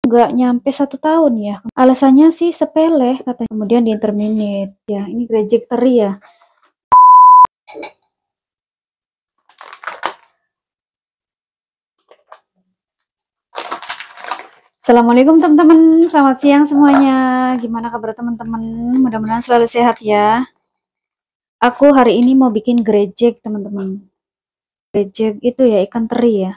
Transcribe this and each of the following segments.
nggak nyampe 1 tahun ya. Alasannya sih sepele katanya. Kemudian di interminate ya. Ini grejek teri ya. Assalamualaikum teman-teman, selamat siang semuanya. Gimana kabar teman-teman? Mudah-mudahan selalu sehat ya. Aku hari ini mau bikin grejek teman-teman. Grejek itu ya ikan teri ya.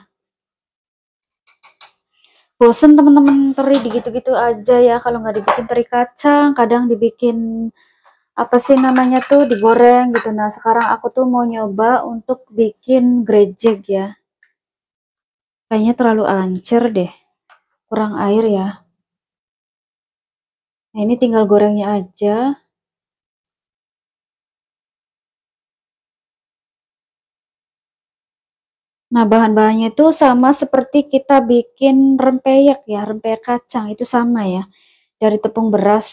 Bosen teman-teman teri digitu-gitu aja ya. Kalau nggak dibikin teri kacang, kadang dibikin apa sih namanya tuh digoreng gitu. Nah sekarang aku tuh mau nyoba untuk bikin grejek ya. Kayaknya terlalu ancer deh, kurang air ya. Nah ini tinggal gorengnya aja. Nah, bahan-bahannya itu sama seperti kita bikin rempeyek ya, rempeyek kacang itu sama ya, dari tepung beras.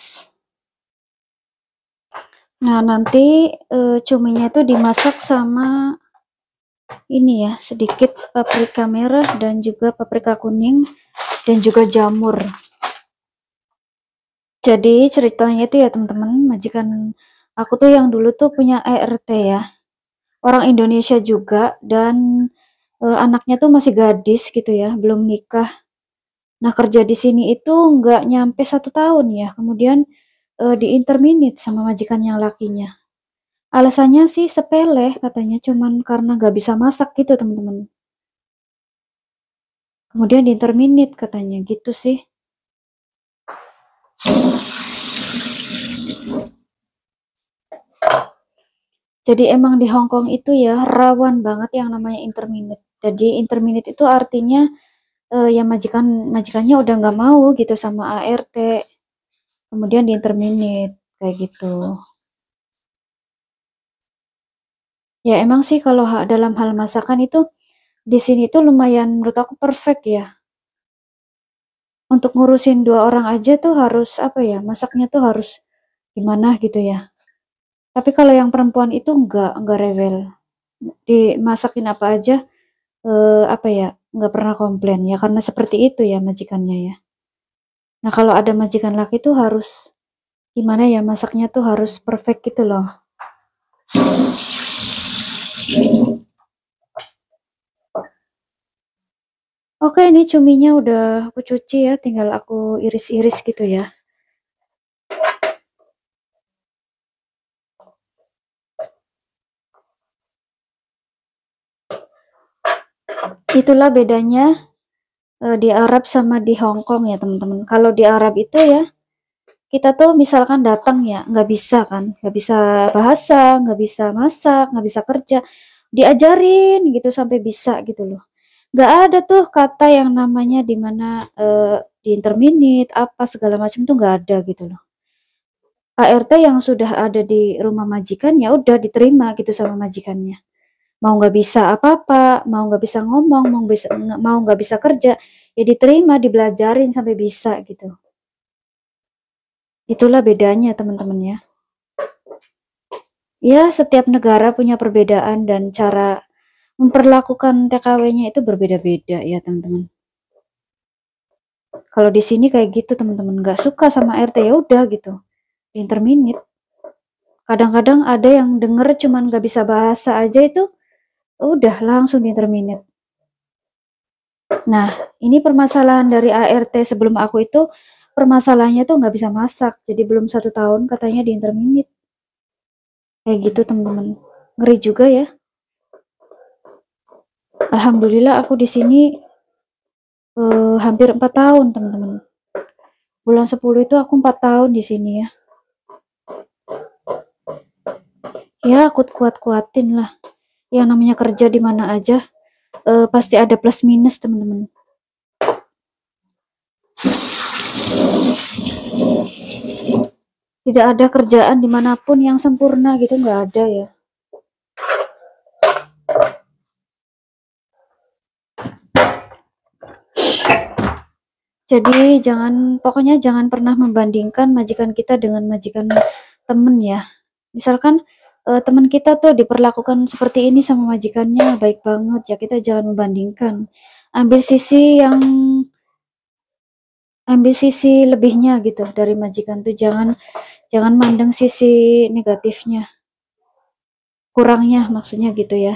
Nah, nanti cuminya itu dimasak sama ini ya, sedikit paprika merah dan juga paprika kuning dan juga jamur. Jadi ceritanya itu ya teman-teman, majikan aku tuh yang dulu tuh punya ERT ya, orang Indonesia juga, dan anaknya tuh masih gadis gitu ya, belum nikah. Nah, kerja di sini itu nggak nyampe 1 tahun ya, kemudian di interminate sama majikan yang lakinya. Alasannya sih sepele, katanya cuman karena nggak bisa masak gitu teman-teman. Kemudian di interminate katanya gitu sih. Jadi emang di Hong Kong itu ya rawan banget yang namanya interminate. Jadi interminate itu artinya ya majikannya udah nggak mau gitu sama ART. Kemudian di interminate kayak gitu. Ya emang sih kalau dalam hal masakan itu di sini tuh lumayan menurut aku perfect ya. Untuk ngurusin 2 orang aja tuh harus apa ya, masaknya tuh harus gimana gitu ya. Tapi kalau yang perempuan itu enggak rewel. Dimasakin apa aja apa ya, enggak pernah komplain ya karena seperti itu ya majikannya ya. Nah, kalau ada majikan laki tuh harus gimana ya, masaknya tuh harus perfect gitu loh. Oke, ini cuminya udah aku cuci ya, tinggal aku iris-iris gitu ya. Itulah bedanya di Arab sama di Hong Kong ya teman-teman. Kalau di Arab itu ya, kita tuh misalkan datang ya, nggak bisa kan, nggak bisa bahasa, nggak bisa masak, nggak bisa kerja, diajarin gitu sampai bisa gitu loh. Nggak ada tuh kata yang namanya dimana di interminate apa segala macam tuh nggak ada gitu loh. ART yang sudah ada di rumah majikan ya udah diterima gitu sama majikannya. Mau nggak bisa apa-apa, mau nggak bisa ngomong, mau nggak bisa kerja, ya diterima, dibelajarin sampai bisa gitu. Itulah bedanya teman-teman ya. Ya, setiap negara punya perbedaan dan cara memperlakukan TKW-nya itu berbeda-beda ya teman-teman. Kalau di sini kayak gitu teman-teman, nggak suka sama RT ya udah gitu, interminate. Kadang-kadang ada yang denger cuman nggak bisa bahasa aja itu, udah langsung interminate. Nah, ini permasalahan dari ART sebelum aku itu, permasalahannya tuh nggak bisa masak, jadi belum 1 tahun katanya di interminate. Kayak gitu teman-teman, ngeri juga ya. Alhamdulillah aku di sini hampir 4 tahun teman-teman. Bulan 10 itu aku 4 tahun di sini ya. Ya aku kuat-kuatin lah. Yang namanya kerja di mana aja pasti ada plus minus teman-teman. Tidak ada kerjaan dimanapun yang sempurna gitu, nggak ada ya. Jadi pokoknya jangan pernah membandingkan majikan kita dengan majikan temen ya. Misalkan teman kita tuh diperlakukan seperti ini sama majikannya baik banget ya, kita jangan membandingkan. Ambil sisi yang ambil sisi lebihnya gitu dari majikan tuh, jangan mandang sisi negatifnya, kurangnya maksudnya gitu ya.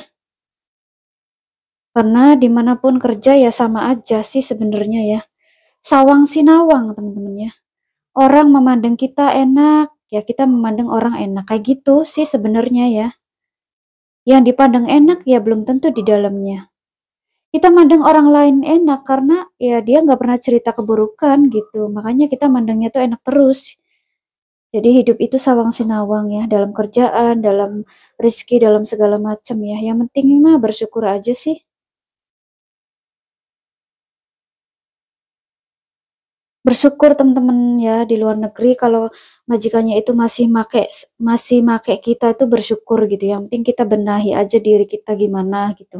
Karena dimanapun kerja ya sama aja sih sebenarnya ya. Sawang sinawang teman-teman ya. Orang memandang kita enak, ya kita memandang orang enak. Kayak gitu sih sebenarnya ya. Yang dipandang enak ya belum tentu di dalamnya. Kita mandang orang lain enak karena ya dia nggak pernah cerita keburukan gitu. Makanya kita mandangnya tuh enak terus. Jadi hidup itu sawang sinawang ya. Dalam kerjaan, dalam rezeki, dalam segala macam ya. Yang penting mah bersyukur aja sih. Bersyukur teman-teman ya di luar negeri kalau majikannya itu masih make kita itu bersyukur gitu. Yang penting kita benahi aja diri kita gimana gitu.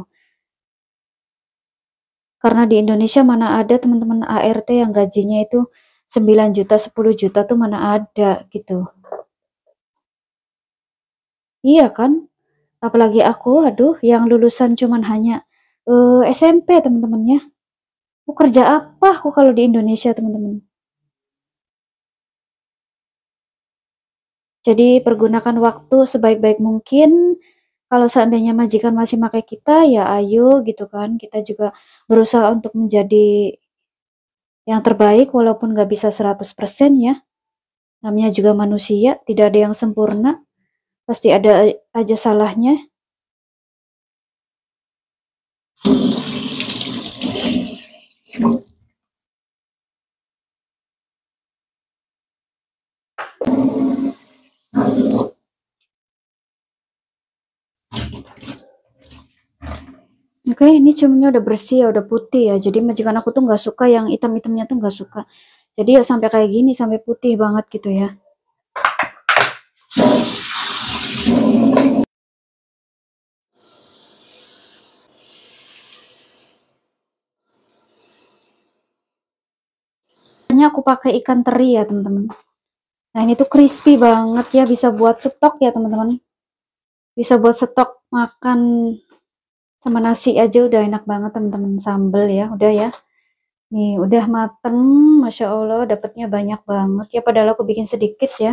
Karena di Indonesia mana ada teman-teman ART yang gajinya itu 9 juta, 10 juta tuh mana ada gitu. Iya kan? Apalagi aku, aduh, yang lulusan cuman hanya SMP teman-teman ya. Aku kerja apa aku kalau di Indonesia teman-teman? Jadi pergunakan waktu sebaik-baik mungkin. Kalau seandainya majikan masih pakai kita, ya ayo gitu kan. Kita juga berusaha untuk menjadi yang terbaik walaupun nggak bisa 100% ya. Namanya juga manusia, tidak ada yang sempurna. Pasti ada aja salahnya. Oke, ini cuminya udah bersih ya, udah putih ya. Jadi majikan aku tuh nggak suka yang hitam-hitamnya tuh nggak suka. Jadi ya sampai kayak gini, sampai putih banget gitu ya. Hanya aku pakai ikan teri ya teman-teman. Nah ini tuh crispy banget ya, bisa buat stok ya teman-teman. Bisa buat stok makan sama nasi aja udah enak banget teman-teman. Sambel ya, udah ya. Nih udah mateng, Masya Allah dapatnya banyak banget ya. Padahal aku bikin sedikit ya.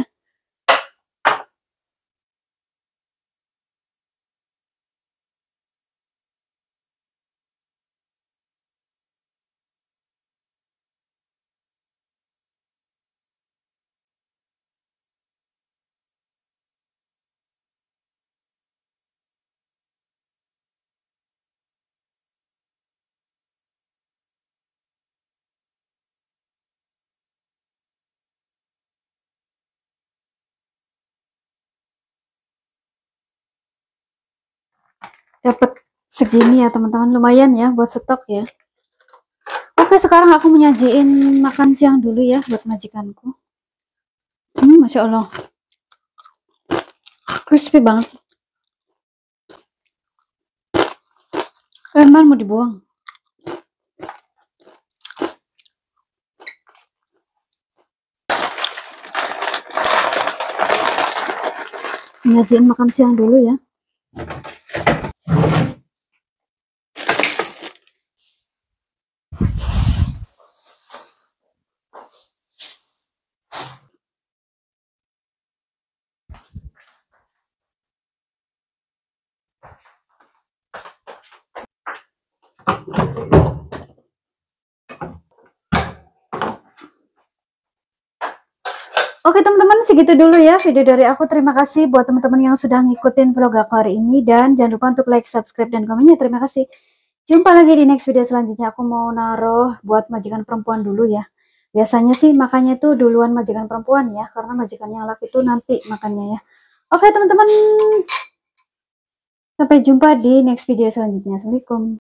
Dapat segini ya teman-teman, lumayan ya buat stok ya. Oke, sekarang aku menyajiin makan siang dulu ya buat majikanku. Masya Allah, crispy banget. Emang mau dibuang? Menyajiin makan siang dulu ya. Oke teman-teman, segitu dulu ya video dari aku. Terima kasih buat teman-teman yang sudah ngikutin vlog aku hari ini. Dan jangan lupa untuk like, subscribe, dan komennya. Terima kasih. Jumpa lagi di next video selanjutnya. Aku mau naruh buat majikan perempuan dulu ya. Biasanya sih makannya tuh duluan majikan perempuan ya. Karena majikan yang laki itu nanti makannya ya. Oke teman-teman, sampai jumpa di next video selanjutnya. Assalamualaikum.